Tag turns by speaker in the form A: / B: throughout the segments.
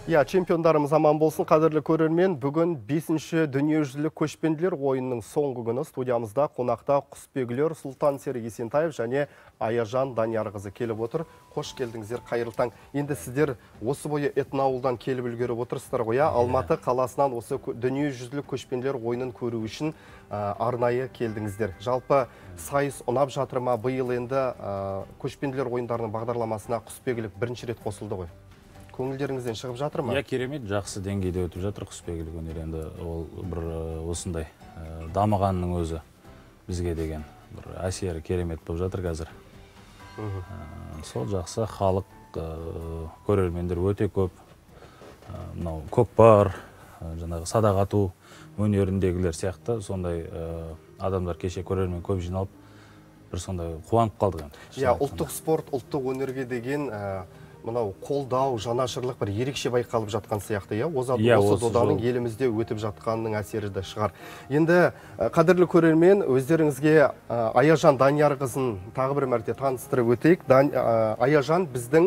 A: Чемпиондарымыз аман болсын, қадірлі көрермен. Бүгін 5-ші дүниежүзілік көшпенділер ойынның соңғы күні студиямызда қонақта құсбегілер Сұлтансері Есентаев және Аяжан Даниярқызы келіп отыр. Қош келдіңіздер, қайырлы таң. Енді сіздер осы бойы Этнауылдан келіп үлгеріп отырсыздар ғой. Алматы қаласынан осы дүниежүзілік көшпенділер ойынын көру үшін арнайы келдіңіздер. Жалпы сайыс ұнап жатыр ма? Биыл енді көшпенділер ойындарының бағдарламасына құсбегілік бірінші рет қосылды ғой. Көңілдеріңізден шығып жатыр ма?
B: Керемет, жақсы деңгейде өтіп жатыр құсбегілік өнер. Енді ол бір осындай дамығанның өзі бізге деген бір әсері керемет болып жатыр қазір. Сол жақсы, халық, көрермендер өте көп. Мынау көкпар, жаңағы садақ ату өнеріндегілер сияқты сондай адамдар кеше көрермен көп жиналып бір сондай қуанып қалдық.
A: Ұлттық спорт, ұлттық өнерге деген мынау қолдау, жанашырлық бір ерекше байқалып жатқан сияқты, осы доданың елімізде өтіп жатқанның әсері де шығар. Енді қадірлі көрермен, өздеріңізге Аяжан Даниярқызын тағы бір мәрте таныстырып өтейік. Аяжан біздің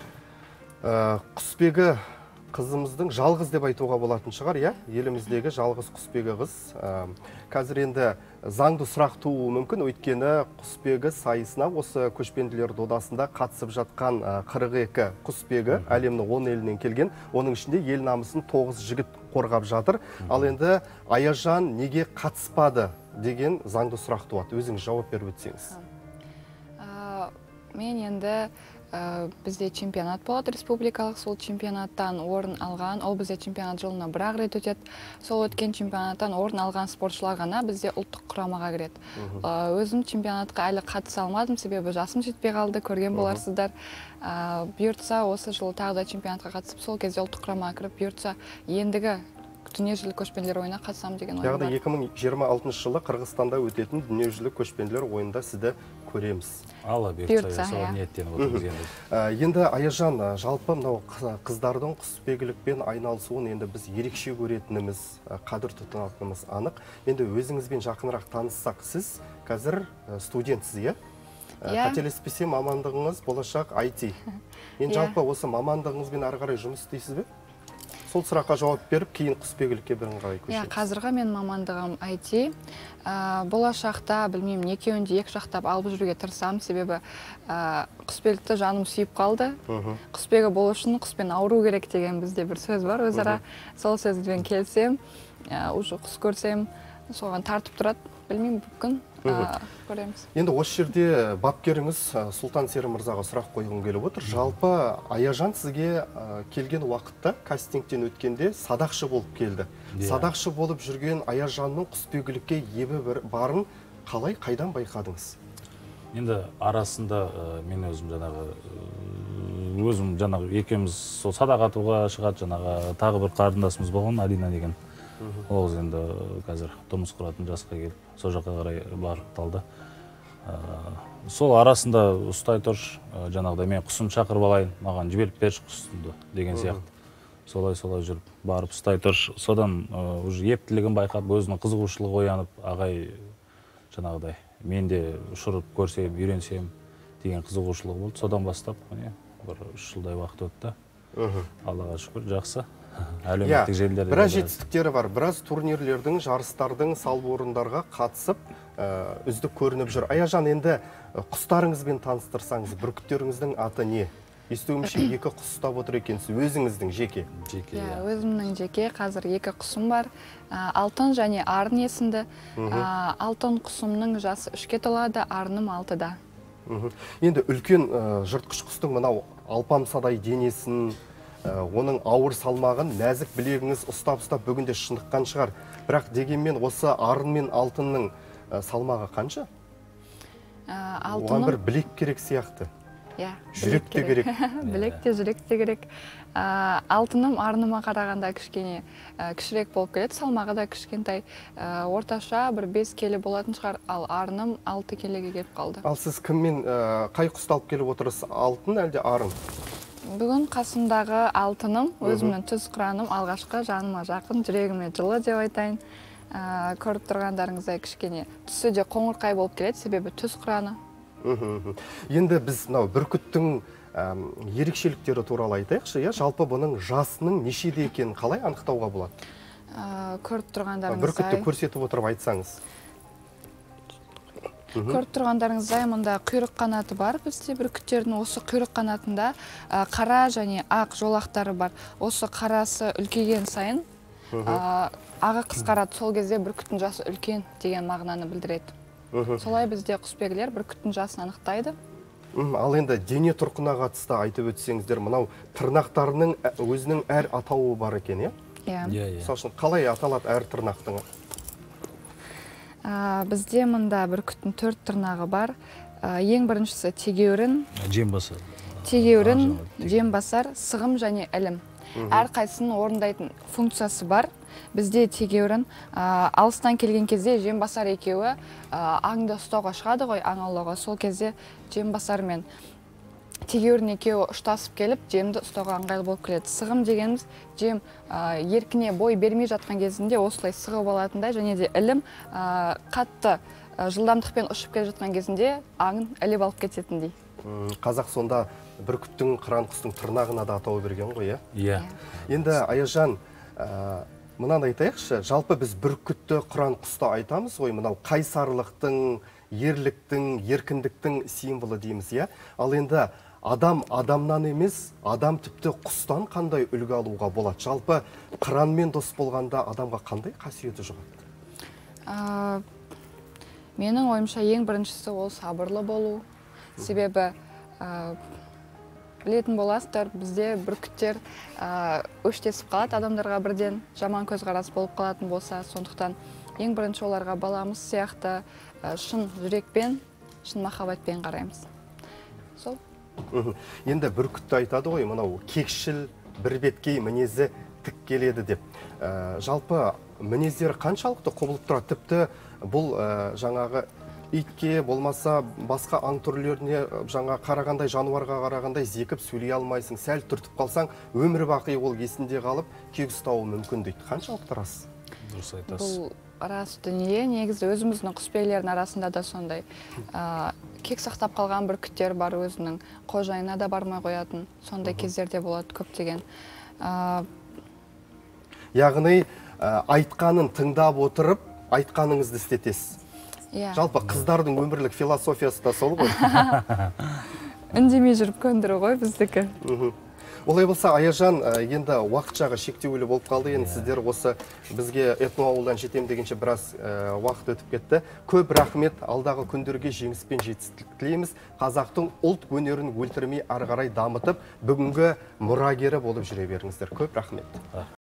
A: құсбегі қызымыздың жалғыз деп айтуға болатын шығар, еліміздегі жалғыз құсбегі қыз. Қазір енді заңды сұрақ тууы мүмкін, өйткені құсбегі сайысына осы көшпенділер додасында қатысып жатқан 42 құсбегі әлемнің 10 елінен келген. Оның ішінде ел намысын 9 жігіт қорғап жатыр. Ал енді Аяжан неге қатыспады деген заңды сұрақ туады. Өзіңіз жауап беріп өтсеңіз.
C: Мен енді бізде чемпионат болады, республикалық, сол чемпионаттан орын алған, ол бізде чемпионат жылына бір-ақ рет өтеді. Сол өткен чемпионаттан орын алған спортшылар ғана бізде ұлттық құрамаға кіреді. Өзім чемпионатқа әлі қатыса алмадым, себебі жасым жетпей қалды, көрген боларсыздар. Бұйыртса осы жылы тағы да чемпионатқа қатысып, сол кезде ұлттық құрамаға кіріп, бұйыртса ендігі дүниежүзілік көшпенділер ойынына қатысам деген ойым бар.
A: Яғни 2026 жылы Қырғызстанда өтетін дүниежүзілік көшпенділер ойында сізді көреміз.
B: Алла бұйыртса, сол ниеттен отырмыз енді.
A: Енді Аяжан, жалпы мынау қыздардың құсбегілікпен айналысуын енді біз ерекше көретініміз, қадір тұтынатынымыз анық. Енді өзіңізбен жақынырақ таныссақ, сіз қазір студентсіз, қателеспесем мамандығыңыз болашақ IT. Енді жалпы осы мамандығыңызбен ары қарай жұмыс істейсіз бе? Сол сұраққа жауап беріп, кейін құсбегілікке бірыңғай көшеміз.
C: Қазіргі мен мамандығым IT. Болашақта, білмеймін, екеуінде екі жақтап алып жүруге тырысамын, себебі құсбегілікті жаным сүйіп қалды. Құсбегі болу үшін құспен ауыру керек деген бізде бір сөз бар өзара. Сол сөзбен келсем, уже құс көрсем, соған тартып тұрады. Білмеймін, бүкін көреміз.
A: Енді осы жерде бапкеріңіз Сұлтансері мырзаға сұрақ қойғым келіп отыр. Жалпы Аяжан сізге келген уақытта кастингтен өткенде садақшы болып келді. Садақшы болып жүрген Аяжанның құсбегілікке ебі барын қалай, қайдан байқадыңыз?
B: Енді арасында мен жаңағы екеуміз сол садақ атуға шығады, жаңағы тағы бір қарындасымыз болған, Алина деген. Ол енді қазір тұрмыс құратын жасқа келіп, сол жаққа қарай бағытталды. Сол арасында ұстай тұрш, жаңағыда мен құсым шақырып алайын, маған жіберіп берші құсымды деген сияқты. Солай жүріп, барып ұстай тұрш. Содан ептілігін байқап, өзінің қызығушылығы оянып, ағай жаңағыдай мен де ұшырып көрсем, үйренсем деген қызығушылығы болды. Содан бастап, бір 3 жылдай уақыт өтті. Аллаға шүкір, жақсы. Әлеуметтік желілерде
A: біраз жетістіктері бар, біраз турнирлердің, жарыстардың, салбы орындарға қатысып, үздік көрініп жүр. Аяжан, енді құстарыңызбен таныстырсаңыз, бүркіттеріңіздің аты не? Естуімше 2 құс ұстап отыр екенсіз, өзіңіздің жеке.
C: Өзімнің жеке, қазір 2 құсым бар. Алтын және арын есімді. Алтын құсымның жасы 3-ке толады, арыным 6-да.
A: Енді үлкен жыртқыш құстың мынау алпамсадай денесін, оның ауыр салмағын нәзік білегіңіз ұстап бүгінде шыныққан шығар. Бірақ дегенмен осы арын мен алтынның салмағы қанша? Оған бір білек керек сияқты. Жүрек те керек.
C: Білек те, жүрек те керек. Алтыным арыныма қарағанда кішкене кішірек болып келеді, салмағы да кішкентай. Орташа бір 5 келі болатын шығар, ал арыным 6 келіге келіп қалды.
A: Ал сіз кіммен, қай құсты алып келіп отырсыз, алтын әлде арын?
C: Бүгін қасымдағы алтыным, өзімнің түз қыраным, алғашқы жаныма жақын, жүрегіме жылы деп айтайын. Көріп тұрғандарыңыздай кішкене түсі де қоңырқай болып келеді, себебі түз қыраны.
A: Енді біз бүркіттің ерекшеліктері туралы айтайықшы, иә? Жалпы бұның жасының нешеде екенін қалай анықтауға болады?
C: Көріп тұрғандарыңыздай.
A: Бүркітті көрсетіп отырып айтсаңыз.
C: Көріп тұрғандарыңыздай, мұнда құйрық қанаты бар. Бізде бүркіттердің осы құйрық қанатында қара және ақ жолақтары бар. Осы қарасы үлкейген сайын ағы қысқарады. Сол кезде бүркіттің жасы үлкен деген мағынаны білдіреді. Солай бізде құсбегілер бүркіттің жасын анықтайды.
A: Ал енді дене тұрқына қатысты айтып өтсеңіздер, мынау тырнақтарының өзінің әр атауы бар екен, иә?
C: Иә.
A: Мысалы үшін қалай аталады әр тырнақтың?
C: Бізде мұнда бүркіттің 4 тырнағы бар. Ең біріншісі тегеурін, жембасар, сығым және ілім. Әр қайсының орындайтын функциясы бар. Бізде тегеурін алыстан келген кезде жембасар екеуі аңды ұстауға шығады ғой, аң аулауға. Сол кезде жембасар мен тегеурін екеуі ұштасып келіп, жемді ұстауға ыңғайлы болып келеді. Сығым дегеніміз жем еркіне бой бермей жатқан кезінде осылай сығып алатындай, және де ілім қатты жылдамдықпен ұшып келе жатқан кезінде аңын іліп алып кететіндей.
A: Қазақ сонда бүркіттің, қыран құстың тырнағына да атау берген ғой, иә?
B: Иә.
A: Енді Аяжан, мынаны айтайықшы, жалпы біз бүркітті, қыран құсты айтамыз ғой, мынау қайсарлықтың, ерліктің, еркіндіктің символы дейміз, иә? Ал енді адам адамнан емес, адам тіпті құстан қандай үлгі алуға болады? Жалпы қыранмен дос болғанда адамға қандай қасиеті жұғады?
C: Менің ойымша ең біріншісі ол сабырлы болу. Себебі білетін боласыздар, бізде бүркіттер өштесіп қалады, адамдарға бірден жаман көзқарас болып қалатын болса, сондықтан ең бірінші оларға баламыз сияқты шын жүрекпен, шын махаббатпен қараймыз. Сол.
A: Енді бүркітті айтады ғой, мынау кекшіл, бірбеткей мінезі тік келеді деп. Жалпы мінездері қаншалықты құбылып тұрады? Тіпті бұл жаңағы итке, болмаса басқа аң түрлеріне жаңа қарағандай, жануарға қарағандай зекіп сөйлей алмайсың, сәл түртіп қалсаң, өмір бақи ол есінде қалып, кек ұстауы мүмкін дейді. Қаншалықты рас?
B: Дұрыс айтасыз.
C: Бұл рас дүние, негізі өзіміздің құсбегілердің арасында да сондай. Кек сақтап қалған бүркіттер бар, өзінің қожайына да бармай қоятын, сондай кездерде болады көптеген.
A: Яғни айтқанын тыңдап отырып, айтқаныңызды істетесіз. Жалпы қыздардың өмірлік философиясы да сол ғой.
C: Үндемей жүріп көндіру ғой біздікі.
A: Олай болса, Аяжан, енді уақыт жағы шектеулі болып қалды. Енді сіздер осы бізге этноауылдан жетем дегенше біраз уақыт өтіп кетті. Көп рахмет, алдағы күндерге жеңіс пен жетістік тілейміз. Қазақтың ұлт өнерін өлтірмей ары қарай дамытып, бүгінгі мұрагері болып жүре беріңіздер. Көп рахмет.